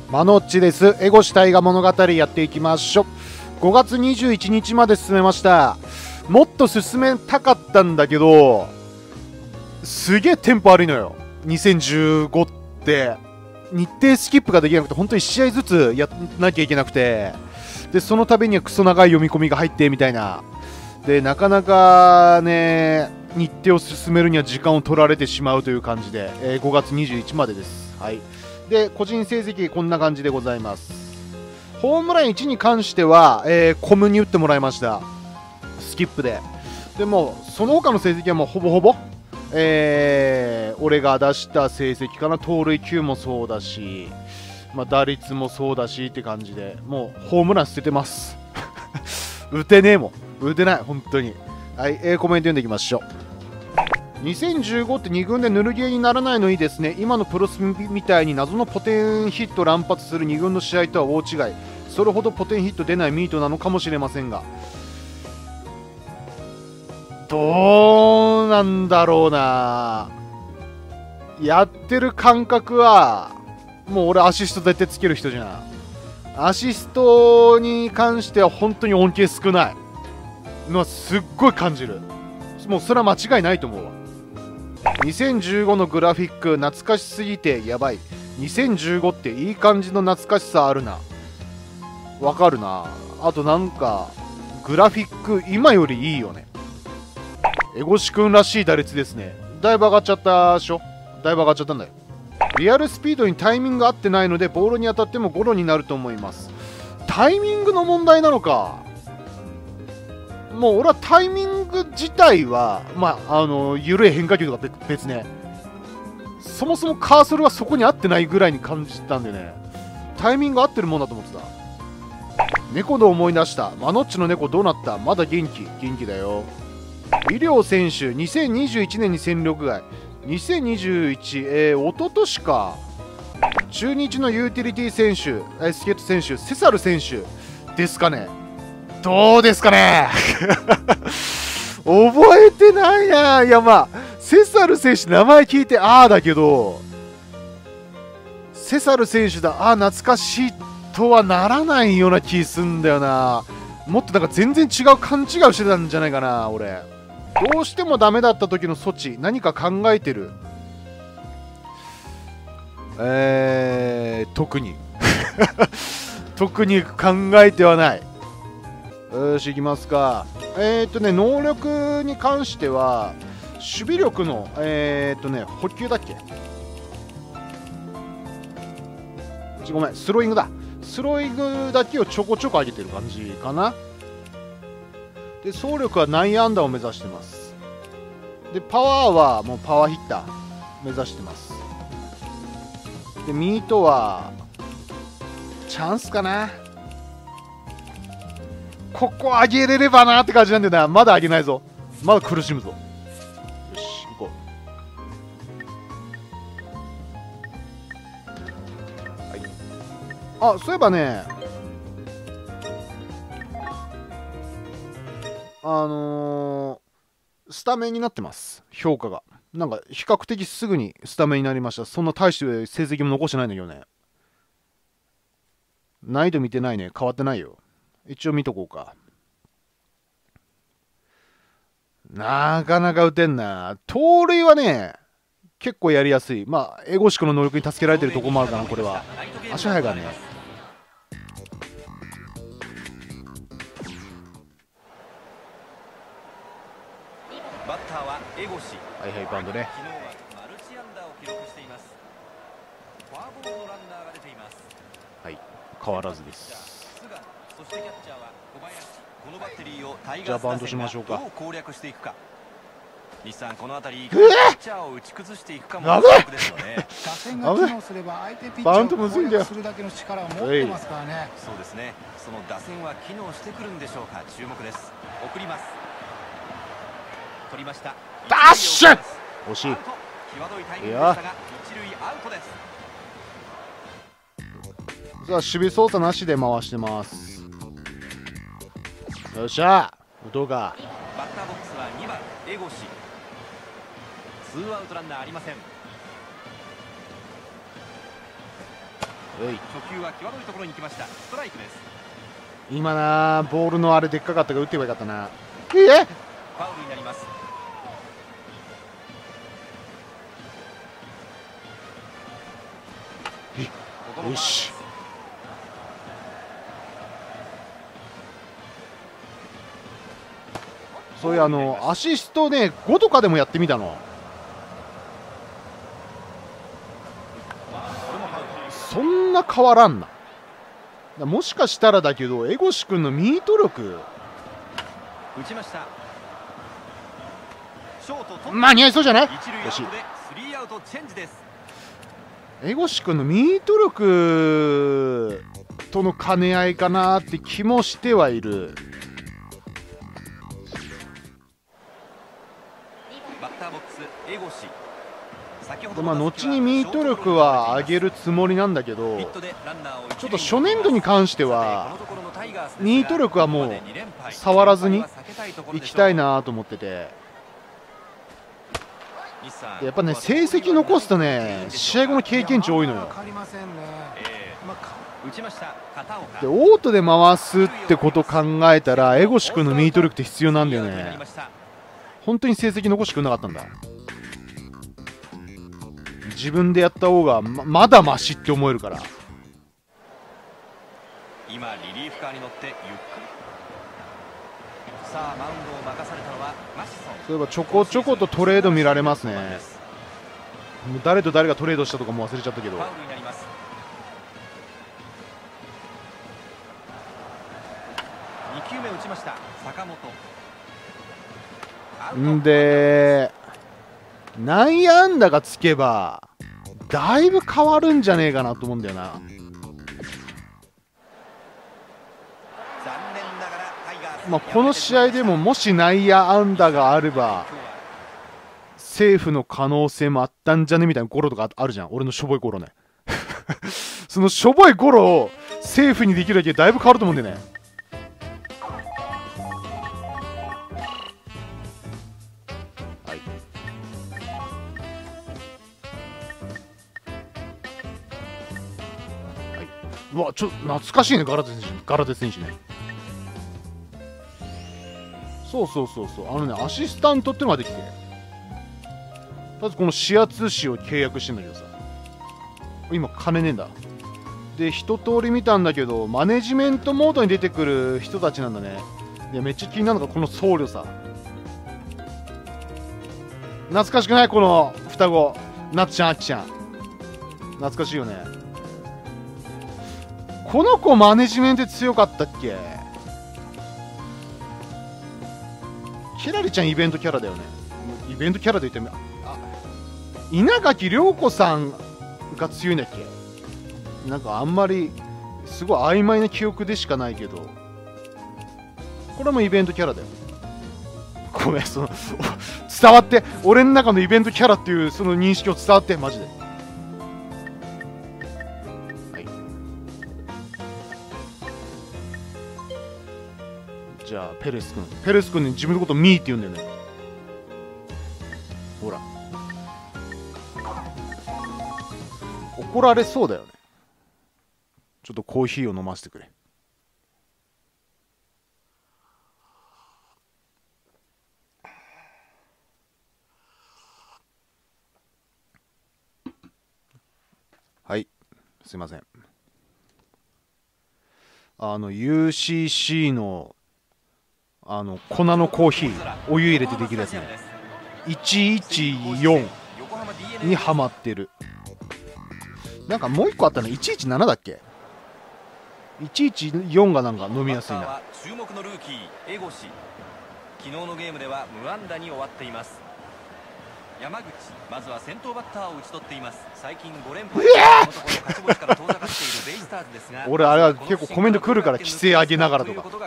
マノッチです。エゴシ大河物語やっていきましょう。5月21日まで進めました。もっと進めたかったんだけど、すげえテンポ悪いのよ。2015って日程スキップができなくて、本当に1試合ずつやんなきゃいけなくて、でその度にはクソ長い読み込みが入ってみたいなで、なかなかね日程を進めるには時間を取られてしまうという感じで、5月21日までです。はい。で個人成績こんな感じでございます。ホームラン1に関しては、コムに打ってもらいました、スキップで。でもその他の成績はもうほぼほぼ、俺が出した成績かな。盗塁9もそうだし、打率もそうだしって感じで、もうホームラン捨ててます打てねえもん、打てない、本当に。はい、コメント読んでいきましょう。2015って2軍でぬるゲーにならないのいいですね。今のプロスみたいに謎のポテンヒット乱発する2軍の試合とは大違い。それほどポテンヒット出ないミートなのかもしれませんが、どうなんだろうな。やってる感覚はもう俺アシスト絶対つける人じゃん。アシストに関しては本当に恩恵少ないのはすっごい感じる。もうそれは間違いないと思うわ。2015のグラフィック懐かしすぎてやばい。2015っていい感じの懐かしさあるな。わかるな。あとなんかグラフィック今よりいいよね。エゴシ君らしい打率ですね。だいぶ上がっちゃったでしょ。だいぶ上がっちゃったんだよ。リアルスピードにタイミング合ってないのでボールに当たってもゴロになると思います。タイミングの問題なのか。もう俺はタイミング自体は緩い変化球とか別ね。そもそもカーソルはそこに合ってないぐらいに感じたんでね、タイミング合ってるもんだと思ってた。猫の思い出した。マノッチの猫どうなった。まだ元気だよ。医療選手2021年に戦力外。2021、一昨年か。中日のユーティリティ選手、スケート選手、セサル選手ですかね。どうですかね覚えてないな。いやセサル選手名前聞いてああだけど、セサル選手だ、ああ懐かしいとはならないような気すんだよな。もっとなんか全然違う勘違いしてたんじゃないかな俺。どうしてもダメだった時の措置何か考えてる。特に特に考えてはない。よし行きますか。能力に関しては守備力の補給だっけ。ごめん、スローイングだ。スローイングだけをちょこちょこ上げてる感じかな。で走力は9アンダーを目指してます。でパワーはもうパワーヒッター目指してます。でミートはチャンスかな。ここ上げれればなって感じなんだよな。まだ上げないぞ。まだ苦しむぞ。よし行こう。はい。あ、そういえばね、スタメンになってます。評価がなんか比較的すぐにスタメンになりました。そんな大して成績も残してないんだけどね。難易度見てないね。変わってないよ。一応見とこうか。なかなか打てんな。盗塁はね結構やりやすい。エゴシ君の能力に助けられてるところもあるかな。これは足速いからね。 バッターはエゴシ。 はいはい、バンドね。 昨日はマルチ安打を記録しています。フォアボールのランナーが出ています。 はい、変わらずです。 そしてキャッチャーは小林。このバッテリーをタイじゃあバントしましょうか。 どう攻略していくか。日産この辺りキャッチャーを打ち崩していくかも注目ですよね。 打線が機能すれば相手ピッチャーを攻略するだけの力を持ってますからね。 そうですね。その打線は機能してくるんでしょうか。注目です。送ります。取りました。 ダッシュ。惜しい。 際どいタイミングでしたが一塁アウトです。 さあ守備操作なしで回してます。よっしゃ打とうか。 バッターボックスは2番エゴシ。ツーアウトランナーありません。 初球は際どいところに来ました。ストライクです。 今なボールのあれでっかかったから打ってばよかったな。 ファウルになります。 よし。そういうアシストね5とかでもやってみたの。そんな変わらんな。もしかしたらだけど江越君のミート力打ちました。 間に合いそうじゃない？よし。江越君のミート力との兼ね合いかなって気もしてはいる。 バッターボックス江越。 まあ後にミート力は上げるつもりなんだけど、ちょっと初年度に関してはミート力はもう触らずにいきたいなと思ってて、やっぱね成績残すとね試合後の経験値多いのよ。でオートで回すってこと考えたら江越君のミート力って必要なんだよね。本当に成績残してくれなかったんだ。自分でやった方が まだマシって思えるから。 今リリーフカーに乗ってゆっくり。さあマウンドを任されたのはマシソン。 そういえばちょこちょことトレード見られますね。もう誰と誰がトレードしたとかも忘れちゃったけど。 ファウルになります。2球目打ちました坂本。 んで内野安打がつけばだいぶ変わるんじゃねえかなと思うんだよな。まあこの試合でももし内野安打があればセーフの可能性もあったんじゃねみたいなゴロとかあるじゃん。俺のしょぼいゴロねそのしょぼいゴロをセーフにできるだけだいぶ変わると思うんだよね。うわ、ちょっと懐かしいね、ガラテ選手ね。そうそうそうそう、アシスタントってのができて、まずこの指圧師を契約してんだけどさ、今金ねえんだ。で一通り見たんだけどマネジメントモードに出てくる人たちなんだね。いやめっちゃ気になるのがこの僧侶さ。懐かしくない？この双子なつちゃんあっちゃん懐かしいよね。この子マネジメント強かったっけ？キラリちゃんイベントキャラだよね。イベントキャラで言っても稲垣涼子さんが強いんだっけ？なんかあんまりすごい曖昧な記憶でしかないけど、これもイベントキャラだよ。ごめん、その伝わって、俺の中のイベントキャラっていうその認識を伝わって、マジで。はい、じゃあペレス君に自分のことミーって言うんだよね。ほら怒られそうだよね。ちょっとコーヒーを飲ませてくれ。はい、すいません。UCC の粉のコーヒーお湯入れてできるやつね。114にハマってる。なんかもう一個あったの117だっけ？114がなんか飲みやすいな。 注目のルーキー江越。昨日のゲームでは無安打に終わっています。山口、まずは先頭バッターを打ち取っています。最近5連敗で勝ち星から遠ざかっているベイスターズですが、 俺あれは結構コメント来るから規制上げながらとか。 改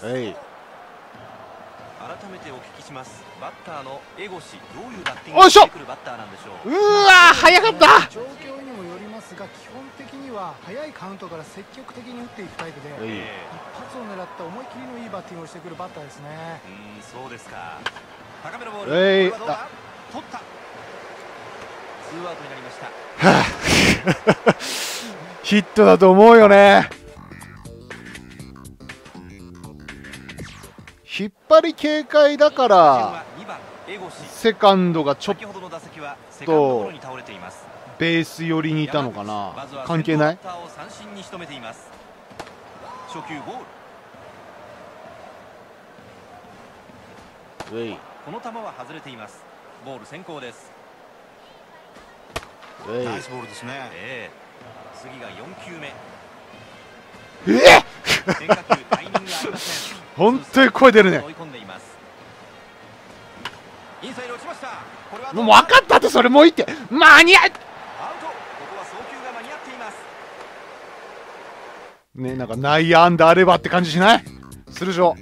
めてお聞きします。バッターの江越、どういうバッティングをしてくるバッターなんでしょう。 うわー早かった。 状況にもよりますが、基本的には早いカウントから積極的に打っていくタイプで、一発を狙った思い切りのいいバッティングをしてくるバッターですね。 そうですか。高めのボール、これはどうだ？取った。ツーアウトになりました。 ヒットだと思うよね。引っ張り警戒だからセカンドがちょっとベース寄りにいたのかな。関係ない。 この球は外れています。ボール先行です。 ナイスボールですね。 次が4球目。 変化球タイミングがありません。本当に声出るね。 インサイド落ちました。 もう分かったって。それもういいって。間に合う。 アウト。ここは送球が間に合っていますね。なんか内野安打あればって感じしない？するでしょ。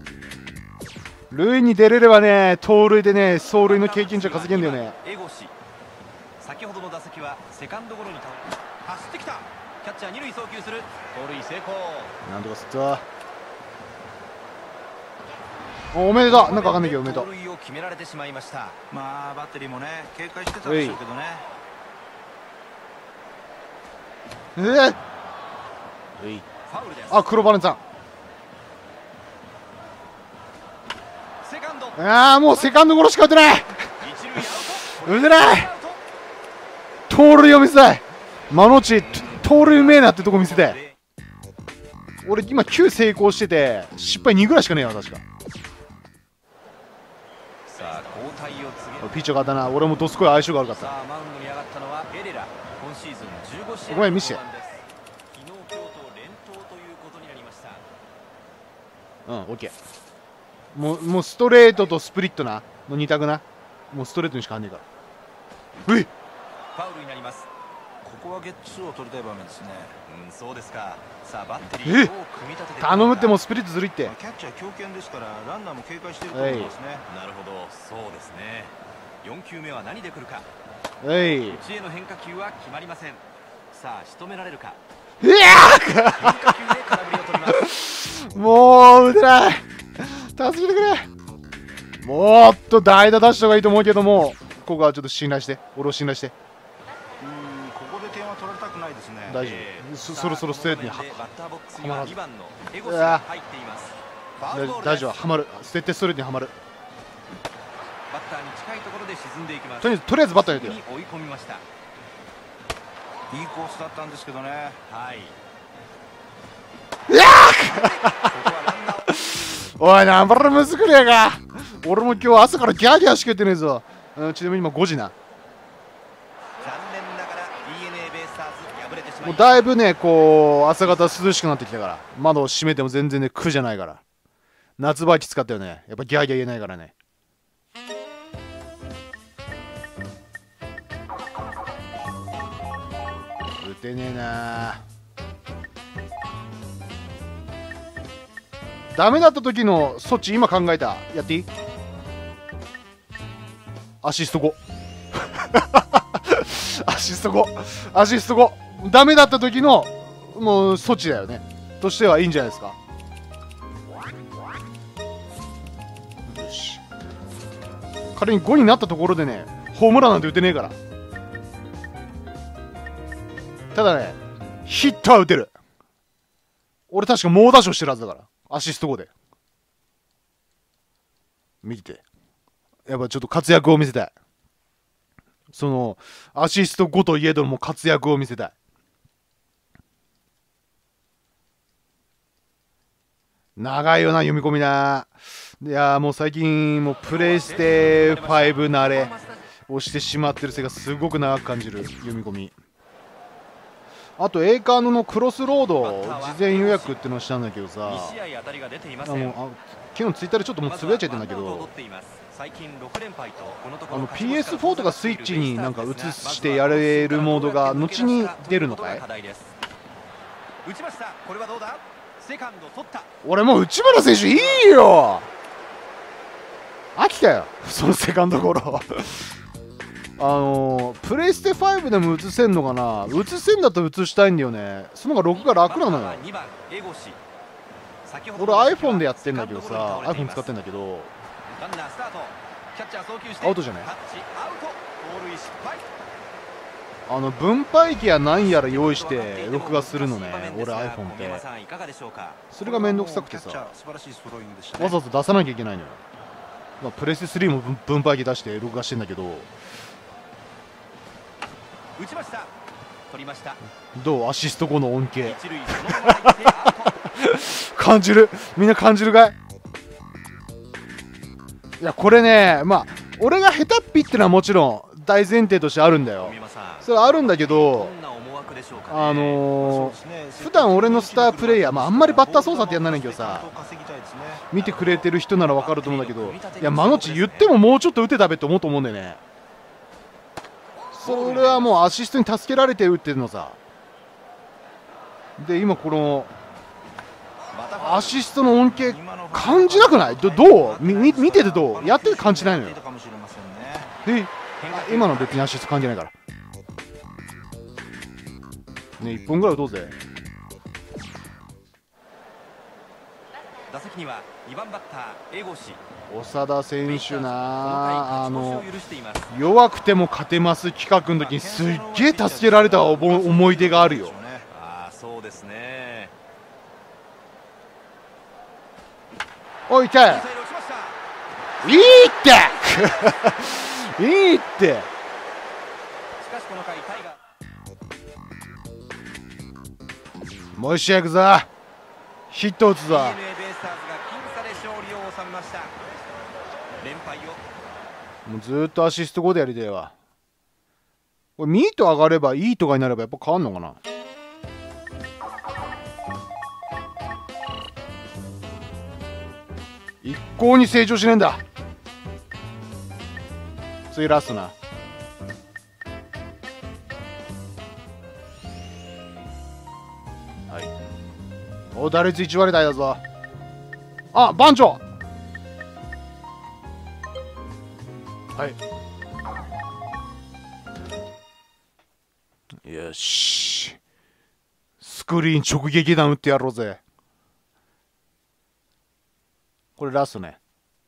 塁に出れればね、盗塁でね、走塁の経験値稼げんだよね。 先ほどの打席はセカンドゴロに倒れ、走ってきた。キャッチャー二塁送球する。盗塁成功。 なんとかすった。おめでとう。なんかわかんないけどおめでとう。 盗塁を決められてしまいました。 まあバッテリーもね警戒してたでしょうけどね。 ファウルです。 あ、黒バネさん。 セカンド。 ああ、もうセカンドゴロしか打てない。打てない。盗塁を見せたい。マノチ盗塁うめえなってとこ見せたい。俺今9成功してて失敗2ぐらいしかねえよ確か。 さあ交代を告げるピッチャー勝ったな。俺もどすこい相性が悪かった。 さあマウンドに上がったのはエレラ。今シーズン15試合。 ごめん見して。 昨日今日と連投ということになりました。 オッケー。もうストレートとスプリットなの2択な。もうストレートにしかあんねえから。うい。 ファウルになります。 ここはゲッツーを取りたい場面ですね。 そうですか。さあバッテリーをどう組み立てて頼むって。もうスプリットずるいって。 キャッチャー強肩ですからランナーも警戒していると思いますね。 なるほど、そうですね。4球目は何で来るか。 はい。 内への変化球は決まりません。さあ仕留められるか。 いや変化球で空振りを取ります。 もう打てない。助けてくれ。もっと代打出した方がいいと思うけども、ここはちょっと信頼して、俺を信頼して。 ここで点は取られたくないですね。 大丈夫。そろそろストレートにはまる。大丈夫。はまる。絶対ストレートにはまる。 バッターに近いところで沈んでいきます。 とりあえずバッター入れてよ。 追い込みました。 いいコースだったんですけどね。 はい。 おい、なんばらむずくねえか。俺も今日朝からギャーギャーしか言ってねえぞ。ちなみに今5時な。 残念ながら DNA ベイスターズ敗れてしまいました。 もうだいぶね、こう朝方涼しくなってきたから、窓を閉めても全然ね苦じゃないから。夏場はきつかったよね。やっぱギャーギャー言えないからね。打てねえな。ダメだった時の措置今考えた。やっていい？アシスト5。アシスト5。アシスト5。ダメだった時のもう措置だよね。としてはいいんじゃないですか。よし。仮に5になったところでね、ホームランなんて打てねえから。ただね、ヒットは打てる。俺確か猛打賞してるはずだから。アシスト5で。見て。やっぱちょっと活躍を見せたい。その、アシスト5といえども活躍を見せたい。長いよな、読み込みな。いやもう最近、もうプレイステ5慣れをしてしまってるせいがすごく長く感じる、読み込み。あとエーカーノのクロスロード事前予約ってのをしたんだけどさ、昨日ツイッターでちょっともうつぶやいちゃってんだけど、PS4 とかスイッチになんか移してやれるモードが後に出るのかい？俺もう内村選手いいよ。飽きたよそのセカンドゴロ。プレイステ5でも映せんのかな。映せんだと映したいんだよね。その方が録画楽なのよ。俺 iPhone でやってんだけどさ、 iPhone 使ってんだけどアウトじゃない？ 分配器や何やら用意して録画するのね、俺 iPhone って。それがめんどくさくてさ、わざわざ出さなきゃいけないのよ。まあ、プレステ3も分配器出して録画してんだけど。 打ちました。取りました。 どうアシスト後の恩恵感じる、みんな感じるかい？いやこれね、まあ俺が下手っぴってのはもちろん大前提としてあるんだよ。それはあるんだけど、普段俺のスタープレイヤー、まああんまりバッター操作ってやんないんだけどさ、見てくれてる人なら分かると思うんだけど、いやマノチ言ってももうちょっと打てたべって思うと思うんだよね。それはもうアシストに助けられて打ってるのさ。で今このアシストの恩恵感じなくない？どう見ててどう？やってて感じないのよ。今の別にアシスト感じないからね。1本ぐらい打とうぜ。 打席には2番バッター江越。 長田選手な、弱くても勝てます企画の時にすっげえ助けられた思い出があるよ。 そうですね。 おい痛い、いいっていいって。 しかしこの回タイガーもう一試合いくぞ、ヒット打つぞ。 DNA ベイスターズが僅差で勝利を収めました。連敗をもうずーっとアシスト5でやりたいわ。これミート上がればいいとかになればやっぱ変わんのかな。一向に成長しねえんだ。次ラストな。はい。お、打率1割台だぞ。あ、番長。はい。よし。スクリーン直撃弾打ってやろうぜ。これラストね。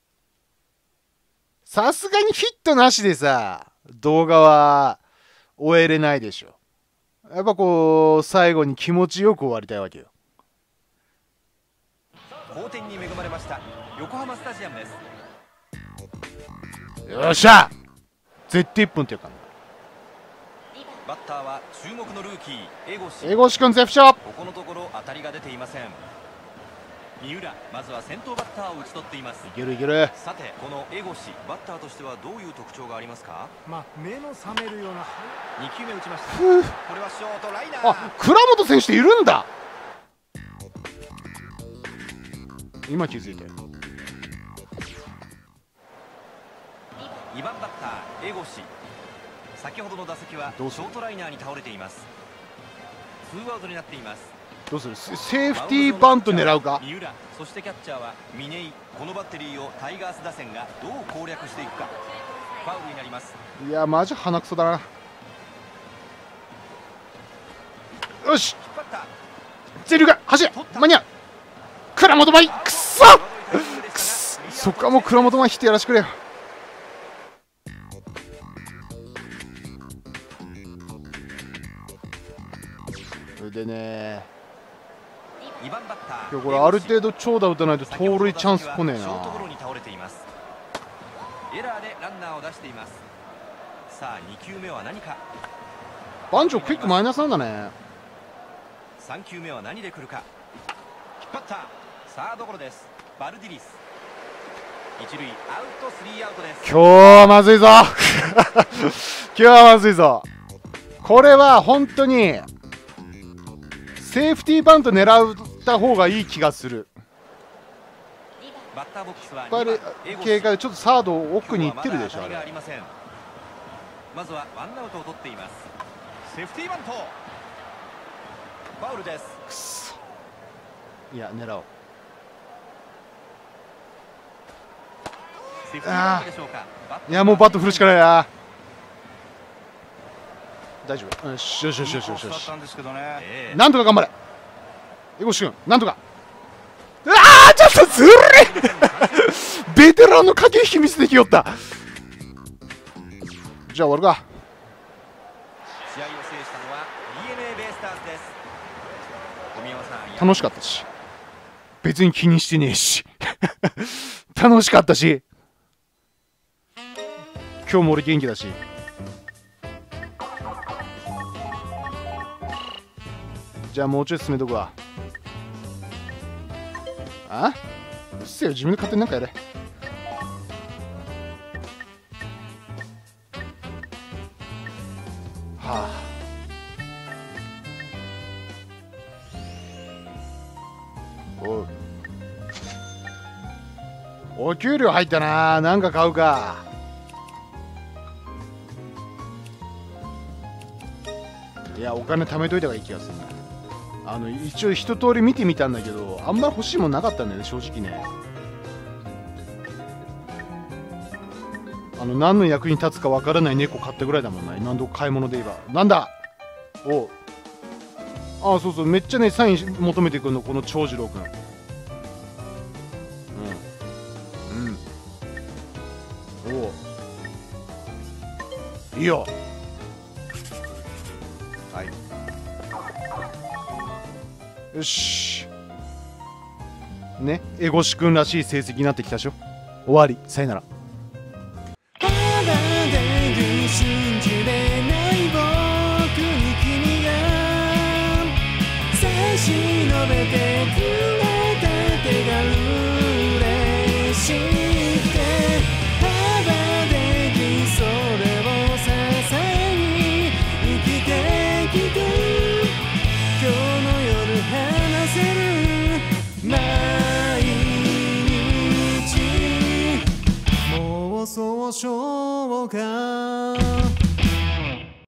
さすがにヒットなしでさ、動画は終えれないでしょ。やっぱこう最後に気持ちよく終わりたいわけよ。 好天に恵まれました横浜スタジアムです。 よっしゃ、絶対1分っていうかな。 バッターは注目のルーキー江越君絶不調。 ここのところ当たりが出ていません。三浦、まずは先頭バッターを打ち取っています。 いけるいける。 さてこの江越バッターとしてはどういう特徴がありますか？ まあ目の覚めるような 2球目打ちました。 これはショートライナー。 あ、倉本選手っているんだ。今気づいたよ。 2番バッター江越、先ほどの打席はショートライナーに倒れています。2アウトになっています。 どうする？セーフティーバント狙うか？ 三浦、そしてキャッチャーは嶺井。このバッテリーをタイガース打線がどう攻略していくか。ファウルになります。 いやマジ鼻くそだな。よし、ゼルが走れ、間に合う。倉本舞、くっそそっか、もう倉本舞ヒットやらしてくれよ。それでね、今日これある程度長打打たないと盗塁チャンス来ねえな。 エラーでランナーを出しています。さあ2球目は何か。 番長クイックマイナスなんだね。 3球目は何で来るか。引っ張った。サードゴロです。バルディリス一塁アウト、3アウトです。 今日はまずいぞ今日はまずいぞ。これは本当にセーフティーバント狙った方がいい気がする。 バッターボックスは警戒でちょっとサード奥に行ってるでしょ。あれまずはワンアウトを取っています。セーフティーバント、ファウルです。 くそ、いや狙おう。ああ、いやもうバット振るしかないな。大丈夫。よしよしよしよしよしよし。なんとか頑張れ江越君、なんとか。ああちょっとずるいベテランの駆け引きミスできよった。じゃあ終わるか。 試合楽しかったし、別に気にしてねえし楽しかったし、今日も俺元気だし。じゃあもうちょい進めとくわ。あ、うっせえよ、自分で勝手になんかやれ。はあ、お給料入ったな。なんか買うか。いや、お金貯めといた方がいい気がするね。一応一通り見てみたんだけど、あんま欲しいもんなかったんだよね、正直ね。何の役に立つかわからない猫買ったぐらいだもんな、今の買い物で言えば。なんだ。おう、あ、そうそう、めっちゃねサイン求めてくるの、この長次郎くん。うん、おう、いいよ。はい、よしね、エゴシ君らしい成績になってきたでしょ。終わり、さよなら。 信じれない僕に君が差し伸べてくれた手が嬉しくて、羽できそれを支えに生きてきて、今日の夜話せる毎日、もうそうしょうか。